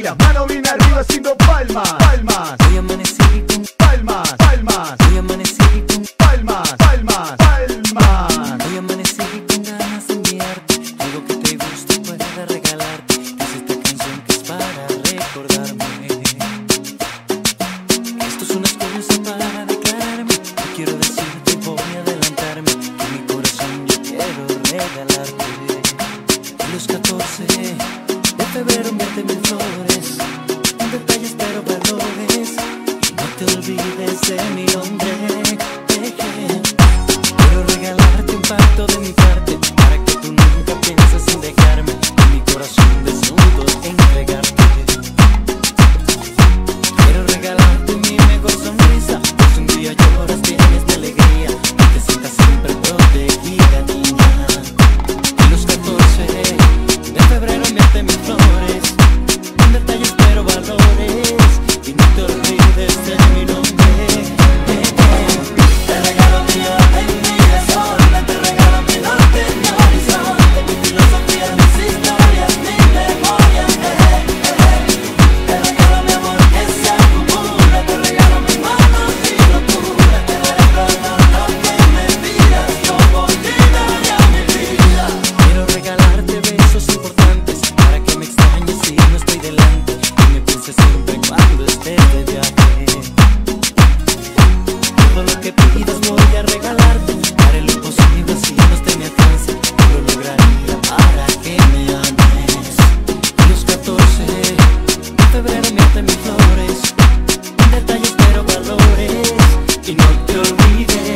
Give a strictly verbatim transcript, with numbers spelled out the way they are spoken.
día, mano bien arriba haciendo palmas, palmas. Hoy amanecí con palmas, palmas. Hoy amanecí con palmas, palmas, palmas. Hoy amanecí con ganas de enviarte algo que te guste y pueda regalarte. Es esta canción que es para recordarme. Esto es una excusa para declararme. Yo quiero decirte, voy a adelantarme, que mi corazón yo quiero regalarte. A los catorce de febrero enviarte mil flores, con detalles pero valores, y no te olvides de mi nombre. Quiero regalarte un pacto de mi parte, para que tú nunca pienses en dejarme, con mi corazón desnudo entregarte. Quiero regalarte mi mejor sonrisa, pues un día lloras, tienes mi alegría, y te sientas siempre protegida, niña. A los catorce de febrero enviarte mis flores, con detalles pero valores, y no te olvides de mi nombre. Te regalo mi orden, mi desorden, te regalo mi norte, mi horizonte, mi filosofía, mis historias, mi memoria. Te regalo mi amor que se acumula, te regalo mi mano, mi locura, te daré todo lo que me pidas, yo por ti daría mi vida. Quiero regalarte besos importantes, para que me extrañes si no estoy delante, y me pienses siempre cuando estés de viaje. Todo lo que pidas voy a regalarte, haré lo imposible si no esté en mi alcance, lo lograría para que me ames. A los catorce de febrero enviarte mis flores, con detalles pero valores, y no te olvides